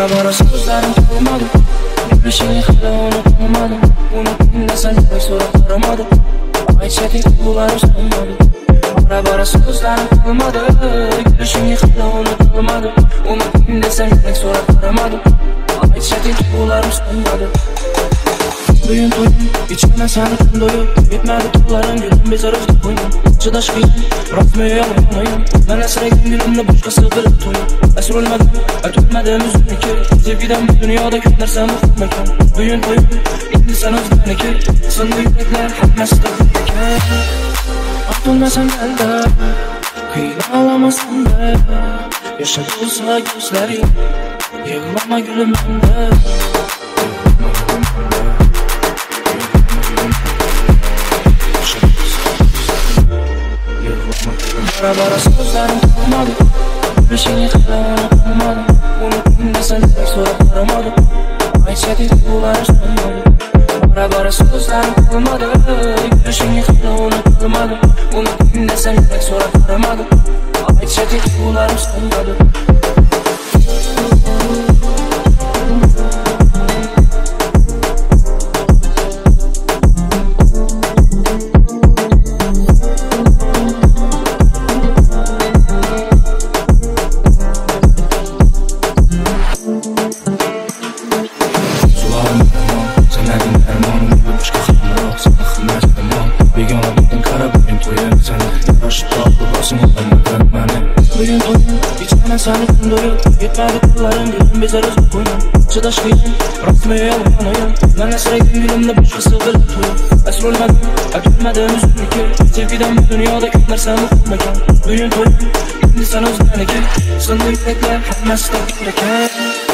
Bora sözlerim kalmadı, gülüşünü hala unutamadım. Unuttum desen pek sorup aramadım. Ayçetik bularım sanmadım. Bora sözlerim kalmadı, gülüşünü hala unutamadım. Unuttum desen pek sorup aramadım. Ayçetik bularım sanmadım. Düğün toyun, içime seni tüm doyum. Bitmedi kulların gülüm bize rızık koyun. Çıdaş kıyım, bırakmıyor yalanayım. Ben esreyim gülümle başkası bilip toyum. Esir olmadım, ötülmedim üzümleki. Sevgiden bu dünyada köklerse mutlu mekan. Düğün toyun, indi sen özgürleki. Sındı yürekler, hepmesi de kutleker. Atılmasan gel de, kıyla ağlamasan da. Yaşatılsa gözlerim, yığılama gülüm bende. Bora sözlerim kalmadı, gülüşünü hala unutamadım. Unuttum desen pek sorup aramadım. Ayçetik bularım sanmadım. Bora sözlerim kalmadı, gülüşünü hala unutamadım. Unuttum desen pek sorup aramadım. Ayçetik bularım sanmadım. Düğün toyun, içime seni tüm doyum. Yetmedi kulların gülüm bize rızık koyun. Çıdaş kıyım, bırakmıyor yalanayım. Ben esreyim gülümle başkası bilip toyum. Esir olmadım, ötülmedim üzümleki. Sevgiden bu dünyada köklerse mutlu mekan. Düğün toyun, indi sen özgürleki. Sındı yürekler, hepmesi de kutleker.